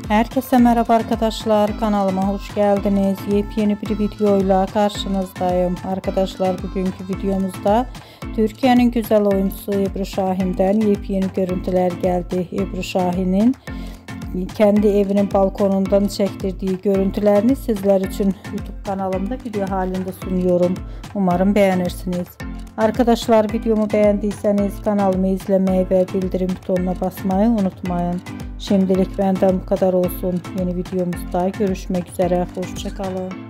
Herkese merhaba arkadaşlar, kanalıma hoş geldiniz. Yepyeni bir videoyla karşınızdayım. Arkadaşlar, bugünkü videomuzda Türkiye'nin güzel oyuncusu Ebru Şahin'den yepyeni görüntüler geldi. Ebru Şahin'in kendi evinin balkonundan çektirdiği görüntülerini sizler için YouTube kanalımda video halinde sunuyorum. Umarım beğenirsiniz. Arkadaşlar, videomu beğendiyseniz kanalımı izlemeyi ve bildirim butonuna basmayı unutmayın. Şimdilik benden bu kadar olsun. Yeni videomuzda görüşmek üzere. Hoşça kalın.